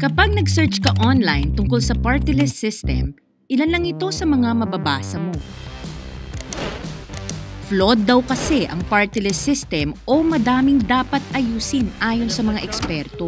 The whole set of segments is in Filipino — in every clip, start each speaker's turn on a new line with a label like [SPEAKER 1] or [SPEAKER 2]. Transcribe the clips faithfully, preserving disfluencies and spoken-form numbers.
[SPEAKER 1] Kapag nag-search ka online tungkol sa party list system, ilan lang ito sa mga mababasa mo. Flawed daw kasi ang party list system o madaming dapat ayusin ayon sa mga eksperto.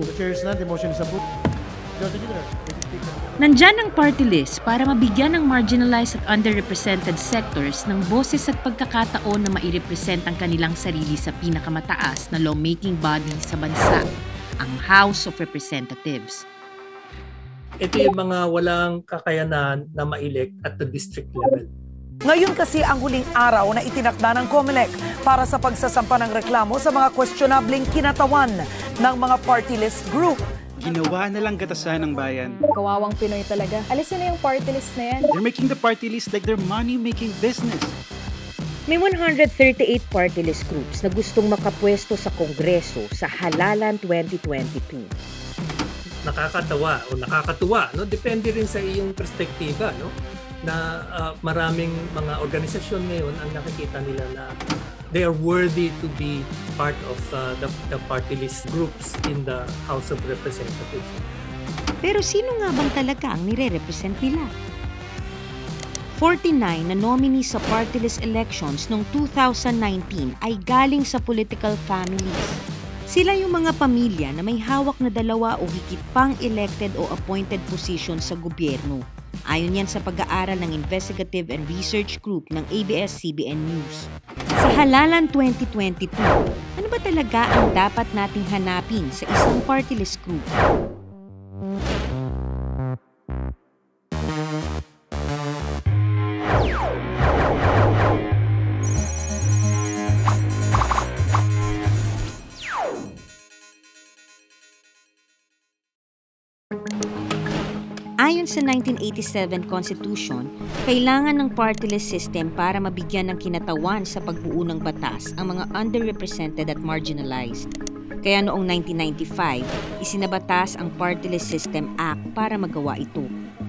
[SPEAKER 1] Nandyan ang party list para mabigyan ng marginalized at underrepresented sectors ng boses at pagkakataon na mairepresent ang kanilang sarili sa pinakamataas na lawmaking body sa bansa, ang House of Representatives.
[SPEAKER 2] Ito yung mga walang kakayanan na ma-elect at the district level.
[SPEAKER 3] Ngayon kasi ang huling araw na itinakda ng COMELEC para sa pagsasampa ng reklamo sa mga questionabling kinatawan ng mga party list group.
[SPEAKER 4] Ginawa na lang gatasan ng bayan.
[SPEAKER 5] Kawawang Pinoy talaga. Alisin na yung party list na yan.
[SPEAKER 4] They're making the party list like their money-making business.
[SPEAKER 6] May one hundred thirty-eight party list groups na gustong makapwesto sa Kongreso sa halalan twenty twenty-two.
[SPEAKER 2] Nakakatawa o nakakatuwa, no? Depende rin sa iyong perspektiva, no? Na uh, maraming mga organisasyon ngayon ang nakikita nila na they are worthy to be part of uh, the, the party list groups in the House of Representatives.
[SPEAKER 6] Pero sino nga bang talaga ang nire-represent nila?
[SPEAKER 1] forty-nine na nominees sa party list elections noong two thousand nineteen ay galing sa political families. Sila yung mga pamilya na may hawak na dalawa o higit pang elected o appointed position sa gobyerno. Ayon yan sa pag-aaral ng Investigative and Research Group ng A B S C B N News. Sa halalan twenty twenty-two, ano ba talaga ang dapat nating hanapin sa isang party list group? Ayon sa nineteen eighty-seven Constitution, kailangan ng party list system para mabigyan ng kinatawan sa pagbuo ng batas ang mga underrepresented at marginalized. Kaya noong nineteen ninety-five, isinabatas ang Party List System Act para magawa ito.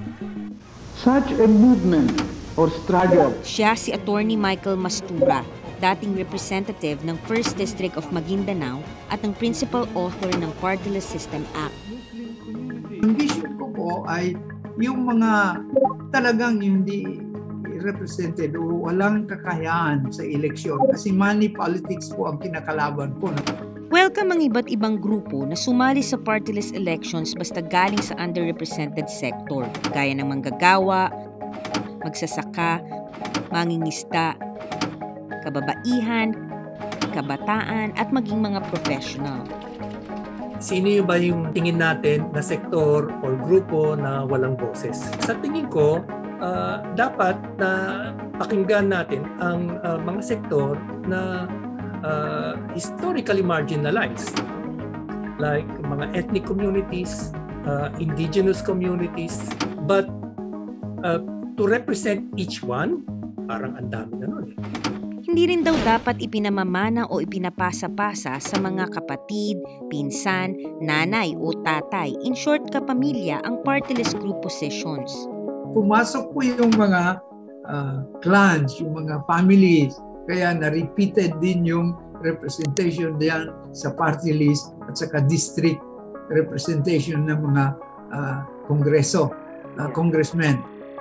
[SPEAKER 7] Such a movement or struggle.
[SPEAKER 1] Siya si Attorney Michael Mastura, dating representative ng first District of Maguindanao at ang principal author ng Party List System Act.
[SPEAKER 7] Ang vision ko po ay yung mga talagang hindi represented o walang kakayahan sa eleksyon kasi money politics po ang kinakalaban po.
[SPEAKER 1] Welcome ang iba't ibang grupo na sumali sa party list elections basta galing sa underrepresented sector, gaya ng manggagawa, magsasaka, mangingisda, kababaihan, kabataan at maging mga professional.
[SPEAKER 2] Sino yung ba yung tingin natin na sektor o grupo na walang boses? Sa tingin ko, uh, dapat na pakinggan natin ang uh, mga sektor na uh, historically marginalized. Like mga ethnic communities, uh, indigenous communities. But uh, to represent each one, parang ang dami na nun eh.
[SPEAKER 1] Hindi rin daw dapat ipinamamana o ipinapasa-pasa sa mga kapatid, pinsan, nanay o tatay, in short kapamilya, ang party list group positions.
[SPEAKER 7] Pumasok po yung mga uh, clans, yung mga families, kaya na-repeated din yung representation diyan sa party list at saka district representation ng mga uh, kongreso, uh, congressmen.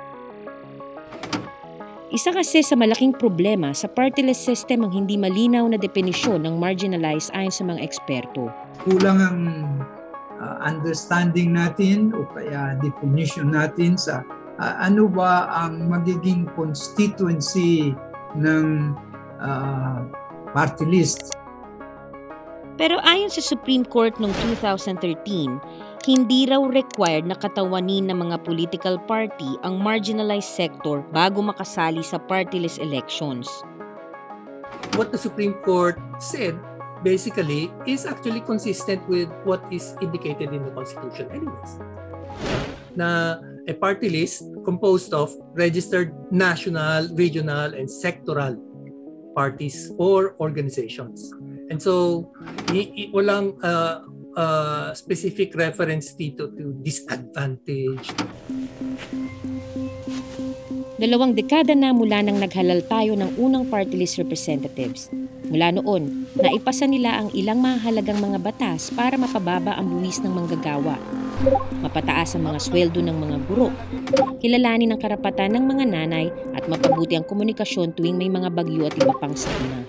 [SPEAKER 6] Isa kasi sa malaking problema sa party list system ang hindi malinaw na definisyon ng marginalized ayon sa mga eksperto.
[SPEAKER 7] Kulang ang uh, understanding natin o kaya definition natin sa uh, ano ba ang magiging constituency ng uh, party list.
[SPEAKER 6] Pero ayon sa Supreme Court noong two thousand thirteen, hindi raw required na katawanin ng mga political party ang marginalized sector bago makasali sa party list elections.
[SPEAKER 2] What the Supreme Court said basically is actually consistent with what is indicated in the Constitution anyways. Na a party list composed of registered national, regional, and sectoral parties or organizations. And so, i- i- walang uh, Uh, specific reference dito to disadvantage.
[SPEAKER 6] Dalawang dekada na mula nang naghalal tayo ng unang party list representatives. Mula noon, naipasa nila ang ilang mahalagang mga batas para mapababa ang buwis ng manggagawa, mapataas ang mga sweldo ng mga guro, kilalanin ang karapatan ng mga nanay at mapabuti ang komunikasyon tuwing may mga bagyo at iba pang sakuna.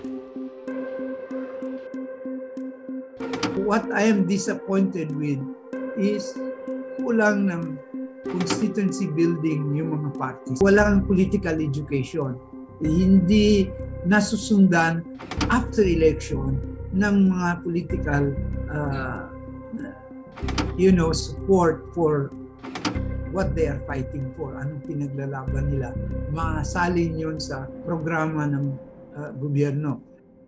[SPEAKER 7] What I am disappointed with is kulang ng constituency building yung mga parties. Walang political education. Hindi nasusundan after election ng mga political uh, you know, support for what they are fighting for. Anong pinaglalaban nila. Masalin yun sa programa ng uh, gobyerno.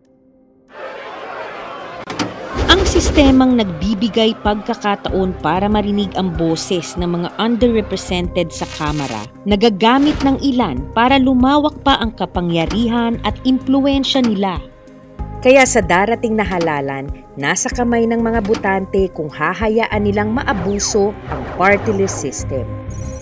[SPEAKER 6] Ang sistemang nagbibigay pagkakataon para marinig ang boses ng mga underrepresented sa Kamara, nagagamit ng ilan para lumawak pa ang kapangyarihan at impluwensya nila. Kaya sa darating na halalan, nasa kamay ng mga botante kung hahayaan nilang maabuso ang party list system.